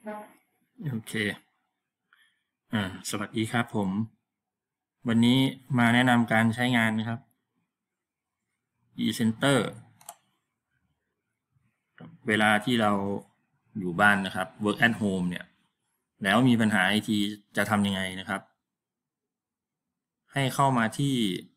โอเคสวัสดีครับผมวันนี้มาแนะนำการใช้งานนะครับ eCenter เวลาที่เราอยู่บ้านนะครับ work at home เนี่ยแล้วมีปัญหา IT จะทำยังไงนะครับให้เข้ามาที่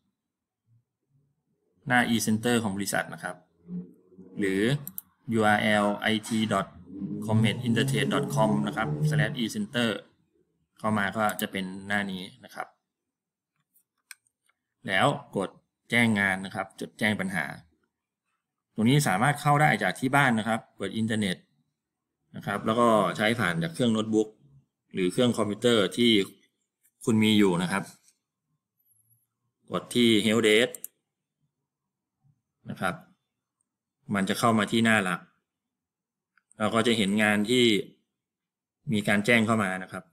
หน้า eCenter ของบริษัทนะครับหรือ URL it.cometintertrade.com นะครับ /ecenter เข้ามาก็จะเป็นหน้านี้นะครับแล้วกดแจ้งงานนะครับจดแจ้งปัญหาตรงนี้สามารถเข้าได้จากที่บ้านนะครับเปิดอินเทอร์เน็ตนะครับแล้วก็ใช้ผ่านจากเครื่องโน้ตบุ๊กหรือเครื่องคอมพิวเตอร์ที่คุณมีอยู่นะครับกดที่ Help Desk นะครับมันจะเข้ามาที่หน้าหลักเราก็จะเห็นงานที่มีการแจ้งเข้ามานะครับ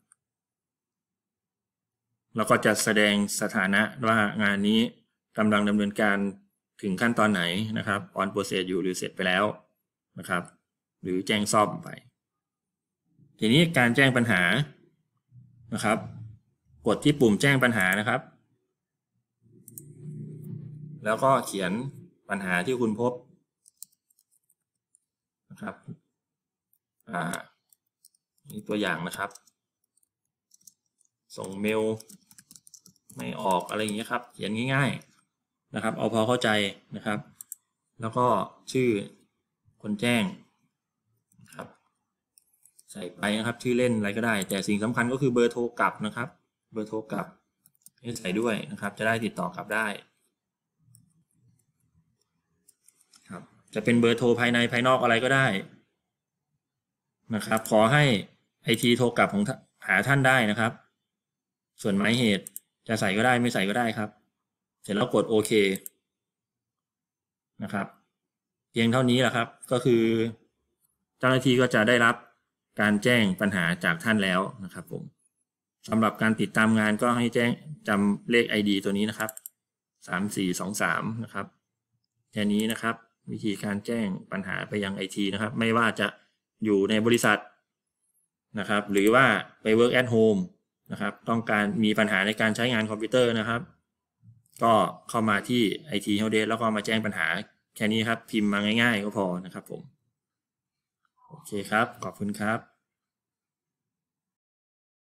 แล้วก็จะแสดงสถานะว่างานนี้กำลังดำเนินการถึงขั้นตอนไหนนะครับ on process อยู่หรือเสร็จไปแล้วนะครับหรือแจ้งซ่อมไปทีนี้การแจ้งปัญหานะครับกดที่ปุ่มแจ้งปัญหานะครับแล้วก็เขียนปัญหาที่คุณพบนะครับนี่ตัวอย่างนะครับส่งเมลไม่ออกอะไรอย่างเงี้ยครับเขียนง่ายๆนะครับเอาพอเข้าใจนะครับแล้วก็ชื่อคนแจ้งครับใส่ไปนะครับชื่อเล่นอะไรก็ได้แต่สิ่งสำคัญก็คือเบอร์โทรกลับนะครับเบอร์โทรกลับให้ใส่ด้วยนะครับจะได้ติดต่อกลับได้ครับจะเป็นเบอร์โทรภายในภายนอกอะไรก็ได้นะครับขอให้ IT โทรกลับของหาท่านได้นะครับส่วนหมายเหตุจะใส่ก็ได้ไม่ใส่ก็ได้ครับเสร็จแล้วกดโอเคนะครับเพียงเท่านี้แหละครับก็คือเจ้าหน้าที่ก็จะได้รับการแจ้งปัญหาจากท่านแล้วนะครับผมสำหรับการติดตามงานก็ให้แจ้งจำเลข ID ตัวนี้นะครับ3423นะครับแค่นี้นะครับวิธีการแจ้งปัญหาไปยัง IT นะครับไม่ว่าจะอยู่ในบริษัทนะครับหรือว่าไป work at home นะครับต้องการมีปัญหาในการใช้งานคอมพิวเตอร์นะครับก็เข้ามาที่ IT Help Desk แล้วก็มาแจ้งปัญหาแค่นี้ครับพิมพ์มาง่ายๆก็พอนะครับผมโอเคครับขอบคุณครับ